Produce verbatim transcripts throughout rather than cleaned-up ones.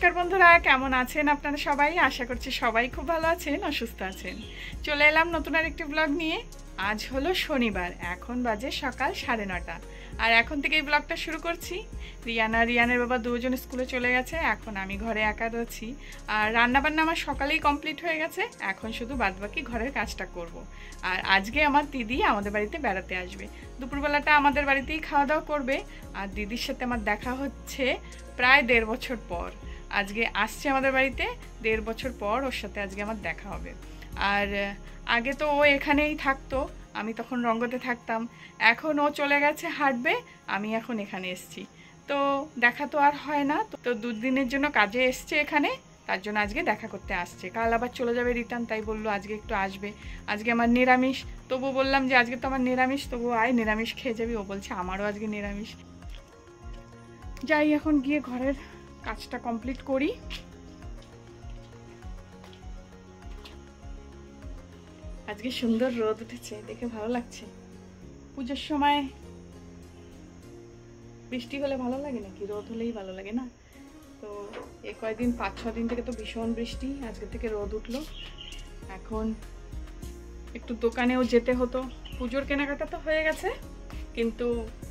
নমস্কার বন্ধুরা, কেমন আছেন আপনারা সবাই? আশা করছি সবাই খুব ভালো আছেন ও সুস্থ আছেন। চলে এলাম নতুন আরেকটি ব্লগ নিয়ে। আজ হলো শনিবার, এখন বাজে সকাল সাড়ে নটা। আর এখন থেকে এই ব্লগটা শুরু করছি। রিয়ানা রিয়ানের বাবা দুজন স্কুলে চলে গেছে, এখন আমি ঘরে একা রয়েছি। আর রান্নাবান্না আমার সকালেই কমপ্লিট হয়ে গেছে, এখন শুধু বাদবাকি ঘরের কাজটা করব। আর আজকে আমার দিদি আমাদের বাড়িতে বেড়াতে আসবে। দুপুরবেলাটা আমাদের বাড়িতেই খাওয়া দাওয়া করবে। আর দিদির সাথে আমার দেখা হচ্ছে প্রায় দেড় বছর পর। আজকে আসছে আমাদের বাড়িতে, দেড় বছর পর ওর সাথে আজকে আমার দেখা হবে। আর আগে তো ও এখানেই থাকতো, আমি তখন রঙ্গতে থাকতাম। এখন ও চলে গেছে হাঁটবে, আমি এখন এখানে এসছি। তো দেখা তো আর হয় না, তো দুদিনের জন্য কাজে এসছে এখানে, তার জন্য আজকে দেখা করতে আসছে। কাল আবার চলে যাবে রিটার্ন, তাই বললো আজকে একটু আসবে। আজকে আমার নিরামিষ, তবু বললাম যে আজকে তো আমার নিরামিষ, তবু আয় নিরামিষ খেয়ে যাবি। ও বলছে আমারও আজকে নিরামিষ। যাই এখন গিয়ে ঘরের কাজটা কমপ্লিট করি। আজকে সুন্দর রোদ উঠেছে, দেখে ভালো লাগছে। পুজোর সময় বৃষ্টি হলে ভালো লাগে নাকি, রোদ হলেই ভালো লাগে না? তো এ কয়েকদিন পাঁচ ছ দিন থেকে তো ভীষণ বৃষ্টি, আজকে থেকে রোদ উঠলো। এখন একটু দোকানেও যেতে হতো। পুজোর কেনাকাটা তো হয়ে গেছে, কিন্তু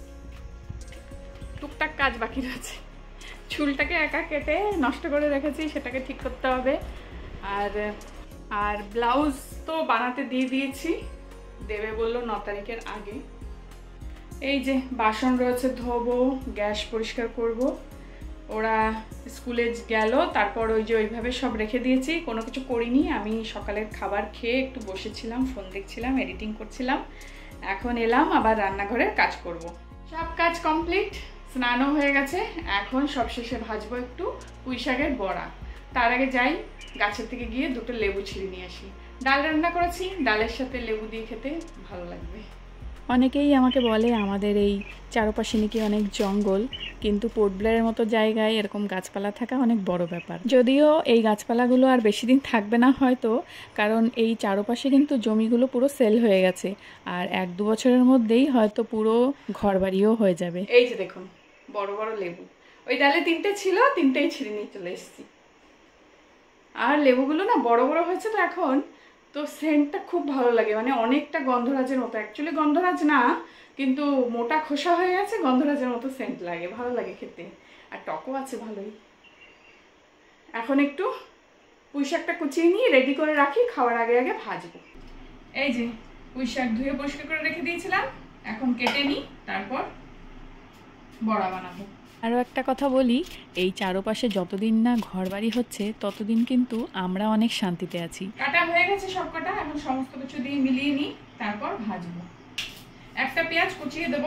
টুকটাক কাজ বাকি রয়েছে। চুলটাকে একা কেটে নষ্ট করে রেখেছি, সেটাকে ঠিক করতে হবে। আর আর ব্লাউজ তো বানাতে দিয়ে দিয়েছি, দেবে বললো ন তারিখের আগে। এই যে বাসন রয়েছে, ধোবো, গ্যাস পরিষ্কার করব। ওরা স্কুলে গেল, তারপর ওই যে ওইভাবে সব রেখে দিয়েছি, কোনো কিছু করিনি। আমি সকালের খাবার খেয়ে একটু বসেছিলাম, ফোন দেখছিলাম, এডিটিং করছিলাম। এখন এলাম আবার রান্নাঘরের কাজ করব। সব কাজ কমপ্লিট, স্নানও হয়ে গেছে। এখন সবশেষে ভাজবো একটু পুঁই শাকের বড়া। তার আগে যাই গাছের থেকে গিয়ে দুটো লেবু ছিঁড়ে নিয়ে আসি। ডাল রান্না করেছি, ডালের সাথে লেবু দিয়ে খেতে ভালো লাগবে। অনেকেই আমাকে বলে আমাদের এই চারপাশে নাকি অনেক জঙ্গল, কিন্তু পোর্ট ব্লেয়ারের মতো জায়গায় এরকম গাছপালা থাকা অনেক বড় ব্যাপার। যদিও এই গাছপালাগুলো আর বেশি দিন থাকবে না হয়তো, কারণ এই চারপাশে কিন্তু জমিগুলো পুরো সেল হয়ে গেছে। আর এক দু বছরের মধ্যেই হয়তো পুরো ঘরবাড়িও হয়ে যাবে। এই যে দেখুন বড় বড় লেবু, ওই ডালে তিনটে ছিল, তিনটেই ছিঁড়ে নিয়ে চলে এসেছি। আর লেবুগুলো না বড় বড় হয়েছে তো এখন, তো সেন্টটা খুব ভালো লাগে, মানে অনেকটা গন্ধরাজের মতো। অ্যাকচুয়ালি গন্ধরাজ না, কিন্তু মোটা খোসা হয়ে গেছে, গন্ধরাজের মতো সেন্ট লাগে, ভালো লাগে খেতে। আর টকও আছে ভালোই। এখন একটু পুঁই শাকটা কুচিয়ে নিয়ে রেডি করে রাখি, খাওয়ার আগে আগে ভাজবো। এই যে পুঁই শাক ধুয়ে পরিষ্কার করে রেখে দিয়েছিলাম, এখন কেটে নিই, তারপর বড়া বানাবো। আরও একটা কথা বলি, এই চারপাশে যতদিন না ঘরবাড়ি হচ্ছে ততদিন কিন্তু আমরা অনেক শান্তিতে আছি। কাটা হয়ে গেছে সব কটা, এখন সমস্ত কিছু দিয়ে মিলিয়ে নিই, তারপর ভাজবো। একটা পেঁয়াজ কুচিয়ে দেবো,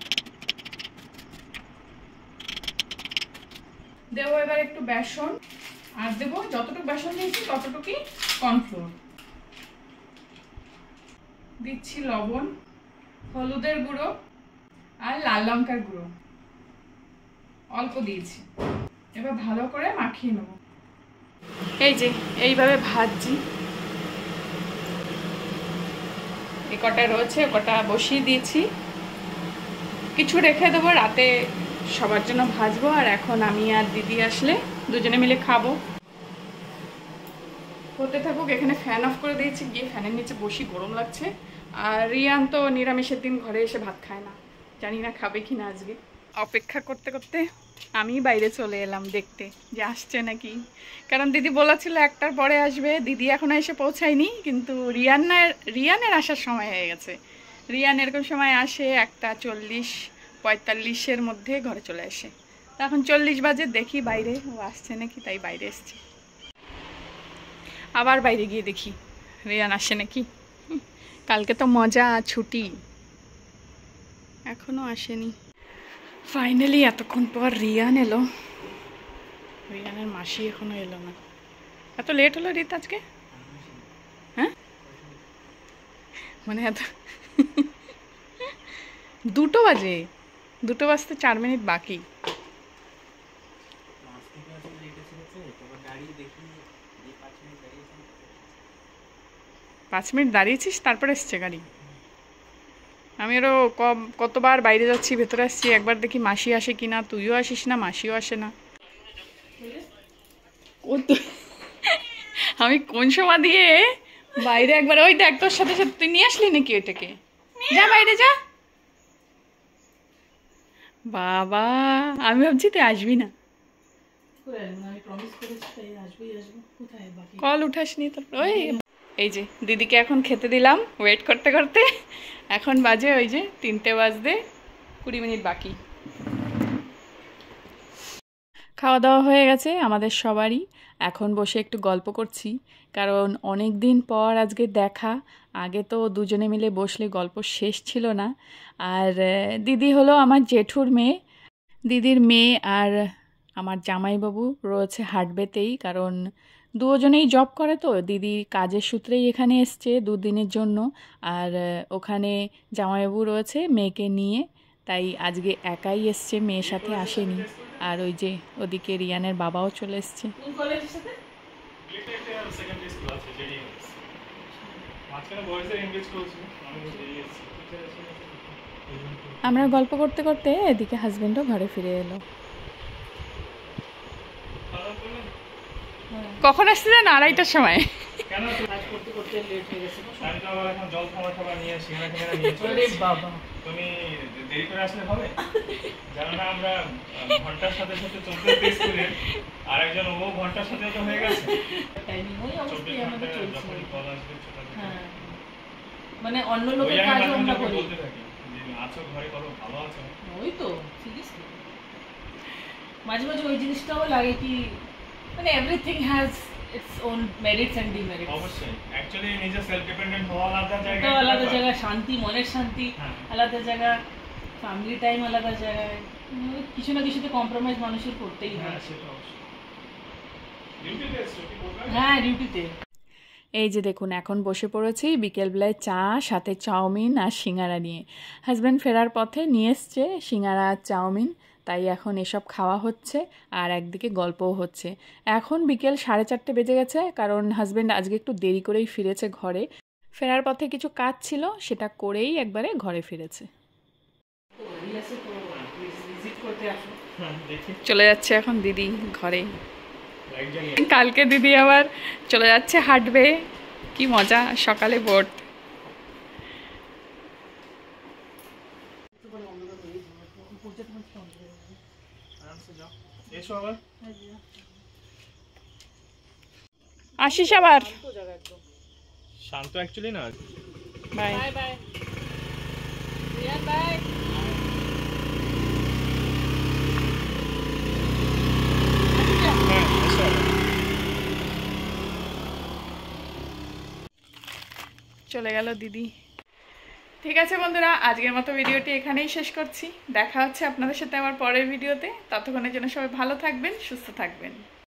দেবো এবার একটু বেসন, আর দেবো যতটুকু বেসন দিয়েছি ততটুকুই কর্নফ্লোর। দিচ্ছি লবণ, হলুদের গুঁড়ো আর লাল লঙ্কার গুঁড়ো অল্প দিয়েছি। এবার ভালো করে মাখিয়ে নেব। এই যে এইভাবে ভাজছি। এই কটা রয়েছে, কটা বসিয়ে দিয়েছি, কিছু রেখে দেবো রাতে সবার জন্য ভাজবো। আর এখন আমি আর দিদি আসলে দুজনে মিলে খাবো। হতে থাকুক, এখানে ফ্যান অফ করে দিয়েছি, গিয়ে ফ্যানের নিচে বসি, গরম লাগছে। আর রিয়ান তো নিরামিষের দিন ঘরে এসে ভাত খায় না, জানি না খাবে কি না আজকে। অপেক্ষা করতে করতে আমি বাইরে চলে এলাম দেখতে যে আসছে নাকি, কারণ দিদি বলেছিল একটার পরে আসবে। দিদি এখনো এসে পৌঁছায়নি, কিন্তু রিয়ানের রিয়ানের আসার সময় হয়ে গেছে। রিয়ান এরকম সময় আসে একটা চল্লিশ পঁয়তাল্লিশের মধ্যে ঘরে চলে আসে। তো এখন চল্লিশ বাজে, দেখি বাইরে ও আসছে নাকি, তাই বাইরে এসছে। আবার বাইরে গিয়ে দেখি রিয়ান আসে নাকি। কালকে তো মজা, ছুটি, এখনো আসেনি। ফাইনালি এতক্ষণ পর রিয়ান এলো। রিয়ানের মাসি এখনো এলো না। এত লেট হলো রিত আজকে? হ্যাঁ, মানে এত দুটো বাজে, দুটো বাজতে চার মিনিট বাকি। পাঁচ মিনিট দাঁড়িয়েছিস, তারপরে এসছে গাড়ি। আমি আরও কতবার বাইরে যাচ্ছি, ভেতরে আসছি, একবার দেখি মাসি আসে কিনা, তুইও আসিস না, মাসিও আসে না। ও তো আমি কোন সময় দিয়ে বাইরে একবার ওই দেখ তোর সাথে সাথে তুই নিয়ে আসলি নাকি ওইটাকে? যা বাইরে যা। বাবা আমি ভাবছি তুই আসবি না, কল উঠাসনি তোর। ওই এই যে দিদিকে এখন খেতে দিলাম ওয়েট করতে করতে। এখন বাজে ওই যে তিনটে বাজতে কুড়ি মিনিট বাকি। খাওয়া দাওয়া হয়ে গেছে আমাদের সবারই। এখন বসে একটু গল্প করছি, কারণ অনেক দিন পর আজকে দেখা। আগে তো দুজনে মিলে বসলে গল্প শেষ ছিল না। আর দিদি হলো আমার জেঠুর মেয়ে। দিদির মেয়ে আর আমার জামাইবাবু রয়েছে হাটবেতেই, কারণ দুজনেই জব করে তো। দিদি কাজের সূত্রেই এখানে এসছে দুদিনের জন্য, আর ওখানে জামাইবাবু রয়েছে মেয়েকে নিয়ে, তাই আজকে একাই এসছে, মেয়ের সাথে আসেনি। আর ওই যে ওদিকে রিয়ানের বাবাও চলে এসছে। আমরা গল্প করতে করতে এদিকে হাজবেন্ডও ঘরে ফিরে এলো। কখন আসছিলে না? আড়াইটার সময়। তুমি দেরি করে আসলে হবে? জানো না আমরা ঘন্টার সাথে সাথে চব্বিশ পেজ করে আর একজন ও ঘন্টার সাথে তো হয়ে গেছে। চব্বিশ ঘন্টা যখনই কল আসবে ছোট মানে অন্য লোকের কাজও আমরা করি। বলতে থাকি যে আছো ঘরে করো, ভালো আছো? ওই তো সিরিয়াসলি মাঝে মাঝে ওই জিনিসটাও লাগে কি মানে everything has its own merits and demerits. অবশ্যই অ্যাকচুয়ালি নিজে সেলফ ডিপেন্ডেন্ট হওয়া আলাদা জায়গা, তো আলাদা জায়গা, শান্তি, মনের শান্তি আলাদা জায়গা, ফ্যামিলি টাইম আলাদা জায়গায়, কিছু না কিছুতে কম্প্রোমাইজ মানুষের করতেই হয়। হ্যাঁ ডিউটিতে। এই যে দেখুন এখন বসে পড়েছি বিকেলবেলায় চা সাথে চাউমিন আর সিঙ্গারা নিয়ে। হাজব্যান্ড ফেরার পথে নিয়ে এসছে সিঙ্গারা আর চাউমিন, তাই এখন এসব খাওয়া হচ্ছে আর একদিকে গল্পও হচ্ছে। এখন বিকেল সাড়ে চারটে বেজে গেছে, কারণ হাজব্যান্ড আজকে একটু দেরি করেই ফিরেছে ঘরে। ফেরার পথে কিছু কাজ ছিল, সেটা করেই একবারে ঘরে ফিরেছে। চলে যাচ্ছে এখন দিদি ঘরে। কালকে দিদি আবার চলে যাচ্ছে হাঁটবে, কি মজা, সকালে বোট। আসিস আবার। শান্ত অ্যাকচুয়ালি না। Bye bye bye Riyan bye. চলে গেল দিদি। ঠিক আছে বন্ধুরা, আজকের মতো ভিডিওটি এখানেই শেষ করছি। দেখা হচ্ছে আপনাদের সাথে আমার পরের ভিডিওতে। ততক্ষণের জন্য সবাই ভালো থাকবেন, সুস্থ থাকবেন।